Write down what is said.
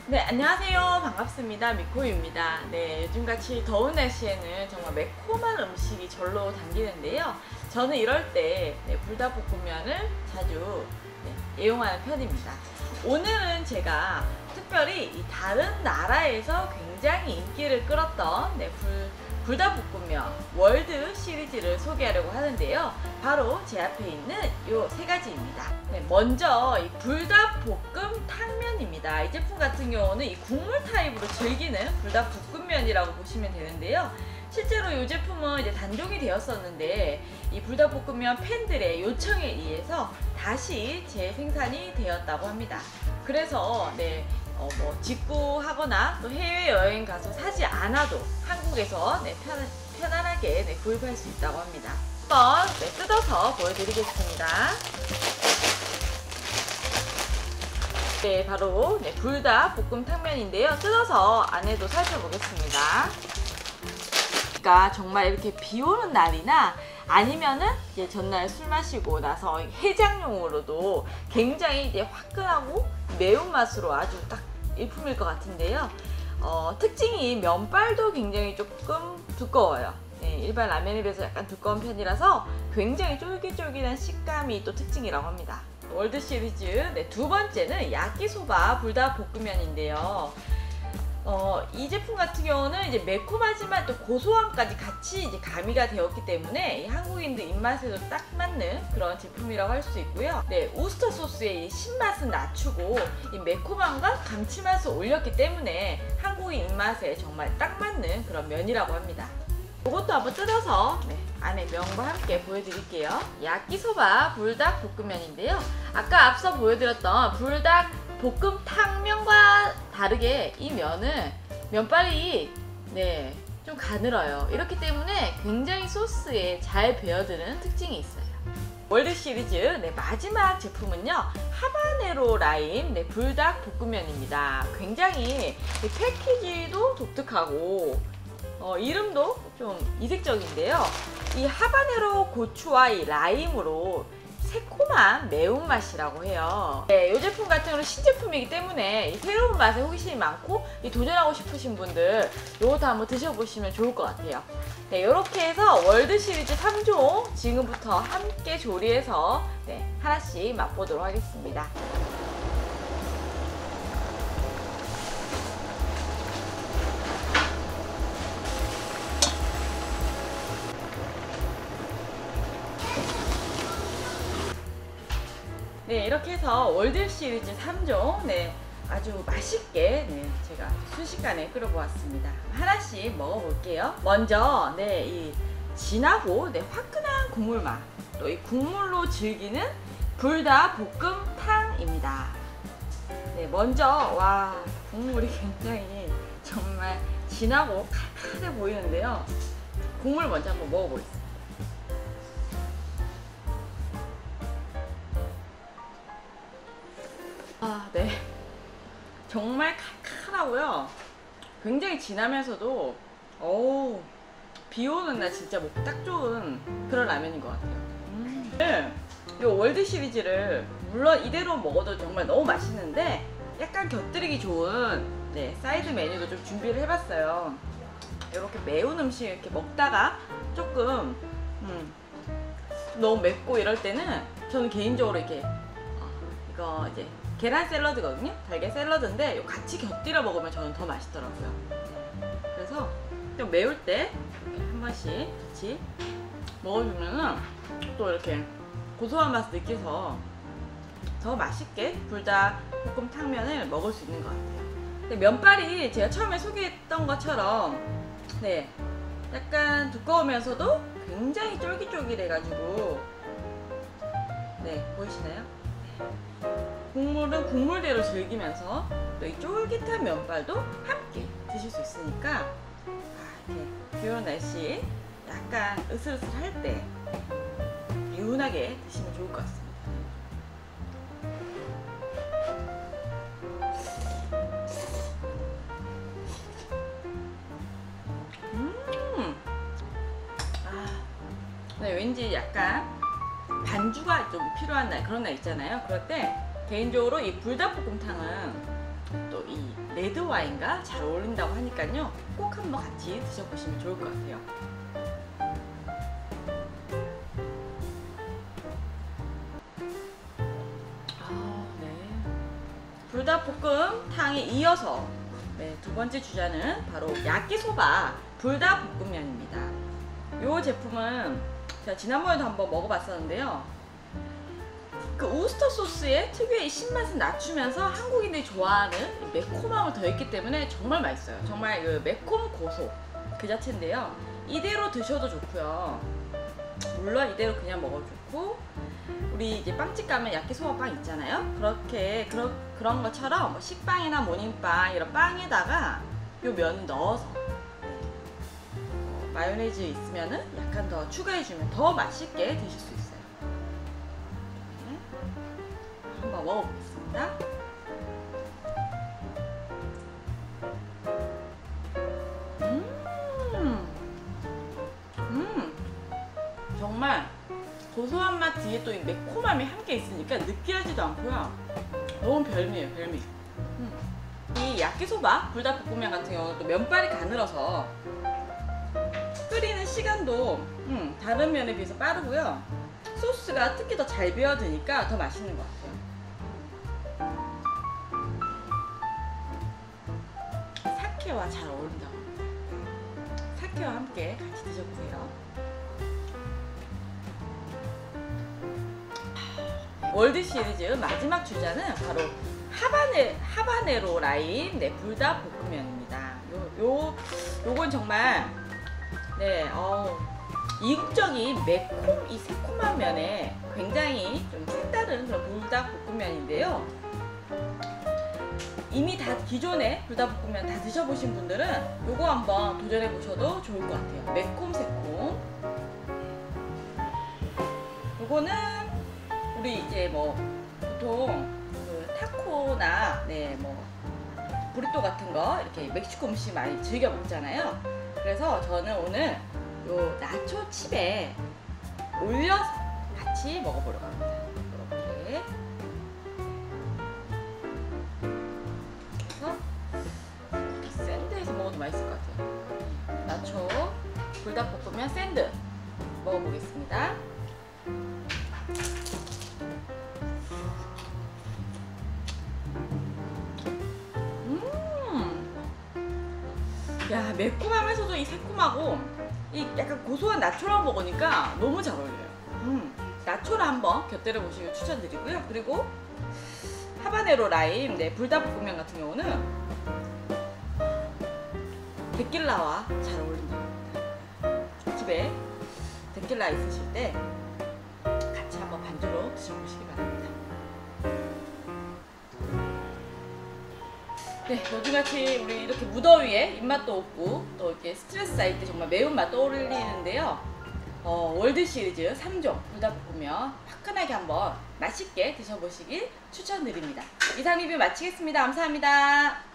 네, 안녕하세요. 반갑습니다. 미코입니다. 네, 요즘같이 더운 날씨에는 정말 매콤한 음식이 절로 당기는데요. 저는 이럴 때 불닭볶음면을 자주 애용하는 편입니다. 오늘은 제가 특별히 이 다른 나라에서 굉장히 인기를 끌었던 불닭볶음면 월드 시리즈를 소개하려고 하는데요. 바로 제 앞에 있는 이 세 가지입니다. 먼저 이 불닭볶음 탕면입니다. 이 제품 같은 경우는 이 국물 타입으로 즐기는 불닭볶음면이라고 보시면 되는데요. 실제로 이 제품은 이제 단종이 되었었는데 이 불닭볶음면 팬들의 요청에 의해서 다시 재생산이 되었다고 합니다. 그래서 직구하거나 또 해외여행 가서 사지 않아도 한국에서 편안하게 구입할 수 있다고 합니다. 한번 뜯어서 보여드리겠습니다. 네, 바로 불닭볶음 탕면인데요. 뜯어서 안에도 살펴보겠습니다. 그러니까 정말 이렇게 비 오는 날이나 아니면은 이제 전날 술 마시고 나서 해장용으로도 굉장히 이제 화끈하고 매운맛으로 아주 딱 일품일 것 같은데요. 특징이 면발도 굉장히 조금 두꺼워요. 일반 라면에 비해서 약간 두꺼운 편이라서 굉장히 쫄깃쫄깃한 식감이 또 특징이라고 합니다. 월드 시리즈 두 번째는 야끼소바 불닭볶음면인데요. 이 제품 같은 경우는 이제 매콤하지만 또 고소함까지 같이 이제 가미가 되었기 때문에 이 한국인들 입맛에도 딱 맞는 그런 제품이라고 할 수 있고요. 우스터 소스의 이 신맛은 낮추고 이 매콤함과 감칠맛을 올렸기 때문에 한국인 입맛에 정말 딱 맞는 그런 면이라고 합니다. 이것도 한번 뜯어서 안에 면과 함께 보여드릴게요. 야끼소바 불닭볶음면인데요. 아까 앞서 보여드렸던 불닭볶음 탕면과 다르게 이 면은 면발이 좀 가늘어요. 이렇기 때문에 굉장히 소스에 잘 배어드는 특징이 있어요. 월드 시리즈 마지막 제품은요, 하바네로 라임 불닭볶음면입니다. 굉장히 패키지도 독특하고 이름도 좀 이색적인데요. 이 하바네로 고추와 이 라임으로 새콤한 매운맛이라고 해요. 이 제품 같은 경우는 신제품이기 때문에 이 새로운 맛에 호기심이 많고 도전하고 싶으신 분들 이것도 한번 드셔보시면 좋을 것 같아요. 이렇게 해서 월드 시리즈 3종 지금부터 함께 조리해서 하나씩 맛보도록 하겠습니다. 이렇게 해서 월드 시리즈 3종 아주 맛있게 제가 순식간에 끓여보았습니다. 하나씩 먹어볼게요. 먼저 이 진하고 화끈한 국물맛, 또 이 국물로 즐기는 불닭볶음탕입니다. 먼저 와, 국물이 굉장히 정말 진하고 칼칼해 보이는데요. 국물 먼저 한번 먹어보겠습니다. 정말 칼칼하고요. 굉장히 진하면서도 비 오는 날 진짜 먹기 딱 좋은 그런 라면인 것 같아요. 이 월드 시리즈를 물론 이대로 먹어도 정말 너무 맛있는데 약간 곁들이기 좋은 사이드 메뉴도 좀 준비를 해봤어요. 이렇게 매운 음식 이렇게 먹다가 조금 너무 맵고 이럴 때는 저는 개인적으로 이렇게 이거 이제 계란 샐러드거든요. 달걀 샐러드인데 이거 같이 곁들여 먹으면 저는 더 맛있더라고요. 그래서 좀 매울 때 한 번씩 같이 먹어주면은 또 이렇게 고소한 맛을 느껴서 더 맛있게 불닭볶음 탕면을 먹을 수 있는 것 같아요. 면발이 제가 처음에 소개했던 것처럼 약간 두꺼우면서도 굉장히 쫄깃쫄깃해가지고 보이시나요? 국물은 국물대로 즐기면서 또 이 쫄깃한 면발도 함께 드실 수 있으니까 이렇게 이런 날씨 약간 으슬으슬할 때 개운하게 드시면 좋을 것 같습니다. 왠지 약간 반주가 좀 필요한 날, 그런 날 있잖아요. 그럴 때 개인적으로 이 불닭볶음탕은 또 이 레드 와인과 잘 어울린다고 하니까요. 꼭 한번 같이 드셔보시면 좋을 것 같아요. 불닭볶음탕에 이어서 두 번째 주자는 바로 야끼소바 불닭볶음면입니다. 이 제품은 제가 지난번에도 한번 먹어봤었는데요. 그 우스터 소스의 특유의 신맛을 낮추면서 한국인들이 좋아하는 매콤함을 더했기 때문에 정말 맛있어요. 정말 그 매콤 고소 그 자체인데요. 이대로 드셔도 좋고요. 물론 이대로 그냥 먹어도 좋고, 우리 이제 빵집 가면 야끼소바 빵 있잖아요. 그런 것처럼 뭐 식빵이나 모닝빵 이런 빵에다가 요 면 넣어서 마요네즈 있으면은 약간 더 추가해주면 더 맛있게 드실 수 있어요. 네. 한번 먹어보겠습니다. 정말 고소한 맛 뒤에 또 이 매콤함이 함께 있으니까 느끼하지도 않고요. 너무 별미예요, 별미. 이 야끼소바 불닭볶음면 같은 경우는 또 면발이 가늘어서 끓이는 시간도 다른 면에 비해서 빠르고요. 소스가 특히 더 잘 배어드니까 더 맛있는 것 같아요. 사케와 잘 어울린다고 합니다. 사케와 함께 같이 드셔보세요. 월드 시리즈 마지막 주자는 바로 하바네로 라임 불닭볶음면입니다. 요건 정말 이국적인 이 새콤한 면에 굉장히 좀 색다른 그런 불닭볶음면인데요. 이미 다 기존의 불닭볶음면 다 드셔보신 분들은 요거 한번 도전해 보셔도 좋을 것 같아요. 매콤 새콤. 요거는 우리 이제 뭐 보통 그 타코나 브리또 같은 거 이렇게 멕시코 음식 많이 즐겨 먹잖아요. 그래서 저는 오늘 요 나초 칩에 올려서 같이 먹어보려고 합니다. 이렇게 그래서 샌드에서 먹어도 맛있을 것 같아요. 나초 불닭볶음면 샌드 먹어보겠습니다. 야, 매콤하면서도 이 새콤하고 이 약간 고소한 나초랑 먹으니까 너무 잘 어울려요. 나초를 한번 곁들여 보시길 추천드리고요. 그리고 하바네로 라임 불닭볶음면 같은 경우는 데킬라와 잘 어울린다고 합니다. 집에 데킬라 있으실 때 같이 한번 반주로 드셔보시기 바랍니다. 네, 요즘같이 우리 이렇게 무더위에 입맛도 없고 또 이렇게 스트레스 쌓일 때 정말 매운맛 떠올리는데요. 월드 시리즈 3종 불닭볶음면 화끈하게 한번 맛있게 드셔보시길 추천드립니다. 이상 리뷰 마치겠습니다. 감사합니다.